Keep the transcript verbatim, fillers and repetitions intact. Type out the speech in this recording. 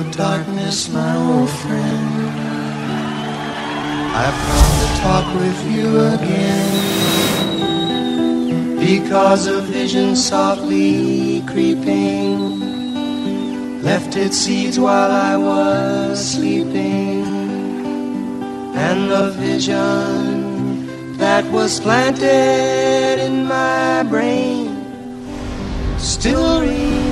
darkness, my old friend. I've come to talk with you again, because a vision softly creeping left its seeds while I was sleeping, and the vision that was planted in my brain still remains.